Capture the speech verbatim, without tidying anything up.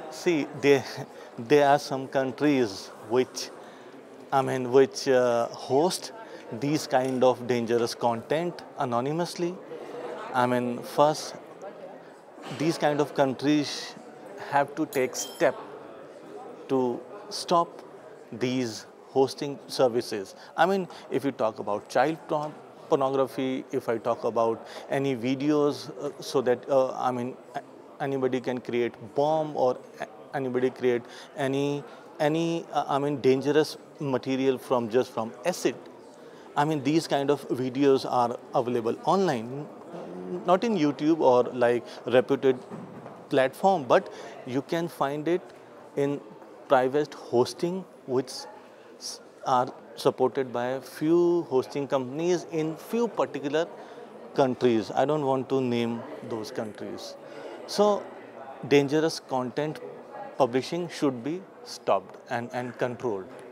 See, there, there are some countries which, I mean, which uh, host these kind of dangerous content anonymously. I mean, first, these kind of countries have to take step to stop these hosting services. I mean, if you talk about child porn- pornography, if I talk about any videos, uh, so that uh, I mean, a- anybody can create bomb or a- anybody create any any uh, I mean dangerous material from just from acid. I mean, these kind of videos are available online, not in YouTube or like reputed platform, but you can find it in private hosting, which s- are supported by a few hosting companies in few particular countries. I don't want to name those countries. So, dangerous content publishing should be stopped and, and controlled.